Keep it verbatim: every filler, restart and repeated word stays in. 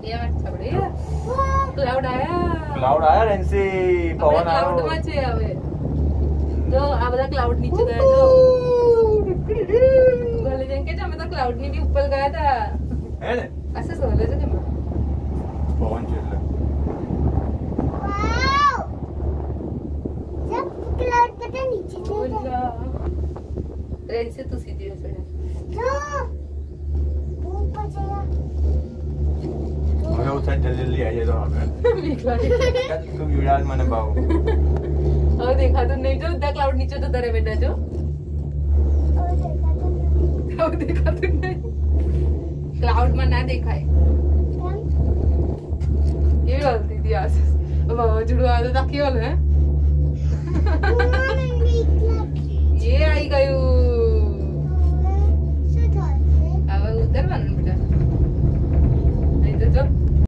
ये अच्छा बढ़िया क्लाउड आया क्लाउड आया रेंसी पवन आया क्लाउड में छे હવે જો આ બધા ક્લાउड नीचे गया जो बोले जन के जो मैं तो क्लाउड ની भी ऊपर गया था है ने ऐसे सोले जो के पवन चल वाओ जब क्लाउड पता नीचे बोला रेंज से तू सीधी हो सड़ा जो ऊपर चला હવે ઉઠા જલ્દી જલ્દી આવી જાય તો આપણે तू वीडियो મને બાવ और देखा तो नहीं जो उधर क्लाउड नीचे तो दरे बेटा जो और देखा तो नहीं क्लाउड में ना देखा है ये गलती थी आज अब जुड़वा तो ताकि वाले हैं ये आई गयू